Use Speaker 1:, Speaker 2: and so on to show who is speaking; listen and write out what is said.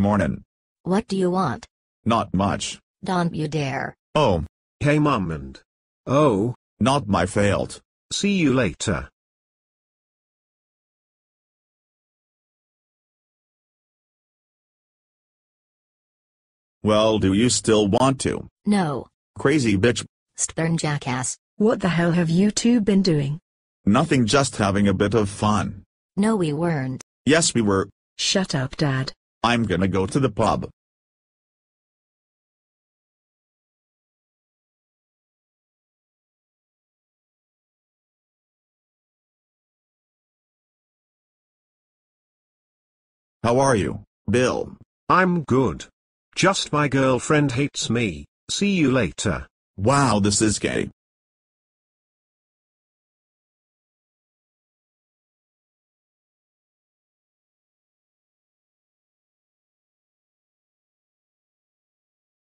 Speaker 1: Mornin'.
Speaker 2: What do you want?
Speaker 1: Not much.
Speaker 2: Don't you dare.
Speaker 1: Oh,
Speaker 3: Hey mum and. Oh,
Speaker 1: not my fault.
Speaker 3: see you later.
Speaker 1: Well, do you still want to?
Speaker 2: No.
Speaker 1: Crazy bitch.
Speaker 2: Stern jackass.
Speaker 4: What the hell have you two been doing?
Speaker 1: Nothing, just having a bit of fun.
Speaker 2: No, we weren't.
Speaker 1: Yes, we were.
Speaker 4: Shut up, Dad.
Speaker 1: I'm gonna go to the pub. How are you, Bill?
Speaker 3: I'm good. Just my girlfriend hates me. See you later.
Speaker 1: Wow, this is gay.